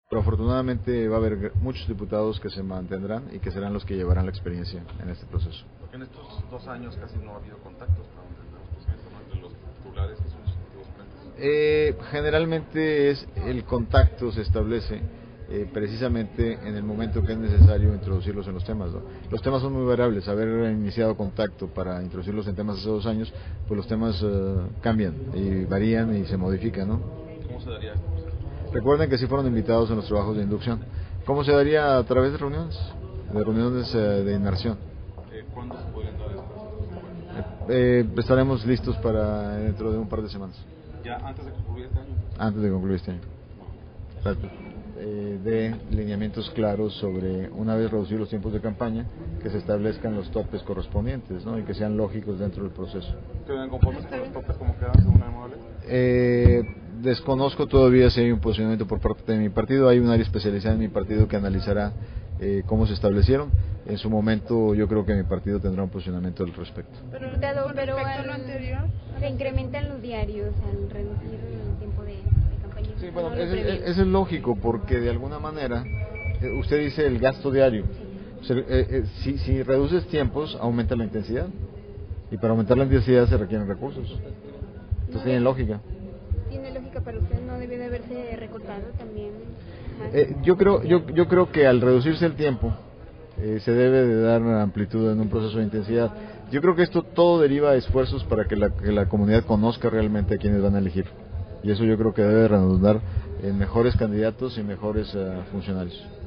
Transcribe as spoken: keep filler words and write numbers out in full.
Pero afortunadamente va a haber muchos diputados que se mantendrán y que serán los que llevarán la experiencia en este proceso. Porque en estos dos años casi no ha habido contactos para entender los procedimientos, ¿no?, entre los titulares que son los respectivos frentes. Eh, generalmente es el contacto se establece eh, precisamente en el momento que es necesario introducirlos en los temas, ¿no? Los temas son muy variables. Haber iniciado contacto para introducirlos en temas hace dos años, pues los temas uh, cambian y varían y se modifican, ¿no? ¿Cómo se daría esto? Recuerden que sí fueron invitados en los trabajos de inducción. ¿Cómo se daría? A través de reuniones, de reuniones eh, de inmersión. Eh, ¿Cuándo se podrían dar estas? Eh, eh, estaremos listos para dentro de un par de semanas. ¿Ya antes de concluir este año? Antes de concluir este año. Exacto. Eh, de lineamientos claros sobre, una vez reducidos los tiempos de campaña, que se establezcan los topes correspondientes, ¿no?, y que sean lógicos dentro del proceso. ¿Quedan conformes con los topes como quedan según el modelo? Eh, desconozco todavía si hay un posicionamiento por parte de mi partido. Hay un área especializada en mi partido que analizará eh, cómo se establecieron. En su momento yo creo que mi partido tendrá un posicionamiento al respecto. Pero, pero, pero al, lo anterior, se incrementan los diarios al reducir el tiempo de, de campaña. Sí, bueno, no eso es, es lógico, porque de alguna manera eh, usted dice el gasto diario. O sea, eh, eh, si, si reduces tiempos, aumenta la intensidad, y para aumentar la intensidad se requieren recursos. Entonces no, tiene lógica. Tiene lógica para usted, no debió de haberse recortado también. Eh, yo creo, yo, yo creo que al reducirse el tiempo eh, se debe de dar amplitud en un proceso de intensidad. Yo creo que esto todo deriva de esfuerzos para que la, que la comunidad conozca realmente a quienes van a elegir. Y eso yo creo que debe redundar en mejores candidatos y mejores uh, funcionarios.